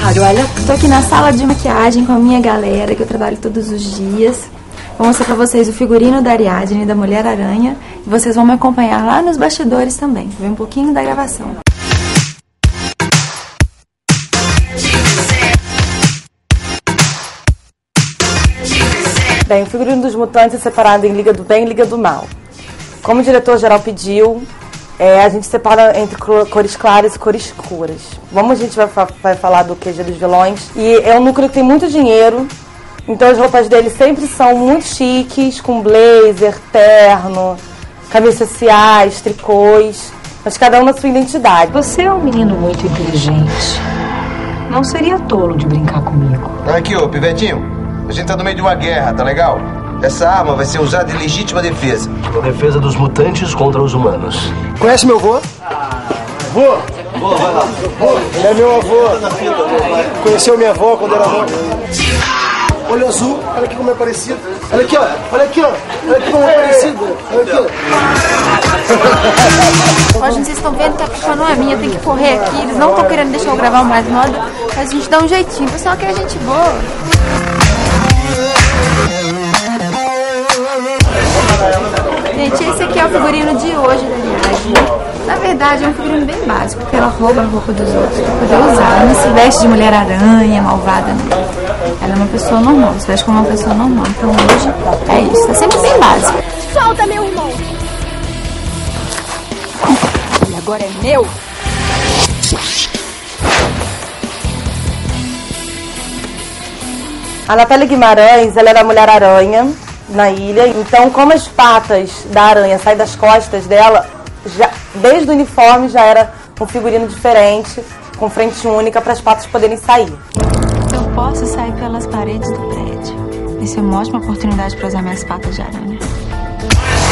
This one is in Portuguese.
Mário, olha, tô aqui na sala de maquiagem com a minha galera, que eu trabalho todos os dias. Vou mostrar pra vocês o figurino da Ariadne, da Mulher-Aranha. E vocês vão me acompanhar lá nos bastidores também, ver um pouquinho da gravação. Bem, o figurino dos Mutantes é separado em Liga do Bem e Liga do Mal. Como o diretor-geral pediu, a gente separa entre cores claras e cores escuras. A gente vai falar do QG dos vilões. E é um núcleo que tem muito dinheiro, então as roupas deles sempre são muito chiques, com blazer, terno, camisas sociais, tricôs, mas cada um na sua identidade. Você é um menino muito inteligente. Não seria tolo de brincar comigo. Aqui, ô, pivetinho. A gente tá no meio de uma guerra, tá legal? Essa arma vai ser usada em legítima defesa. A defesa dos mutantes contra os humanos. Conhece meu avô? Vô! Vô, vai lá. Ele é meu avô. Conheceu minha avó quando era nova. Olho azul, olha aqui como é parecido. Olha aqui, ó. Olha aqui, ó. Olha aqui como é parecido. Olha aqui, ó. Hoje vocês estão vendo que a culpa não é minha, tem que correr aqui. Eles não estão querendo deixar eu gravar mais moda, mas a gente dá um jeitinho. O pessoal quer gente boa. Gente, esse aqui é o figurino de hoje da Ariadne. Na verdade é um figurino bem básico, porque ela rouba a roupa dos outros pra poder usar. Ela não se veste de Mulher-Aranha, malvada, não. Ela é uma pessoa normal, se veste como uma pessoa normal. Então hoje é isso, tá sempre bem básico. Solta, meu irmão! E agora é meu! A Natália Guimarães, ela era Mulher-Aranha na ilha, então como as patas da aranha saem das costas dela, desde o uniforme já era um figurino diferente, com frente única para as patas poderem sair. Eu posso sair pelas paredes do prédio. Isso é uma ótima oportunidade para usar minhas patas de aranha.